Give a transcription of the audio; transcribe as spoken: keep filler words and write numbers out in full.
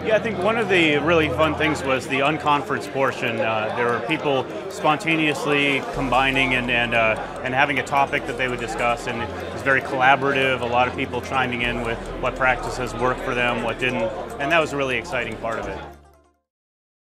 Yeah, I think one of the really fun things was the unconference portion. Uh, there were people spontaneously combining and and, uh, and having a topic that they would discuss, and it was very collaborative. A lot of people chiming in with what practices worked for them, what didn't, and that was a really exciting part of it.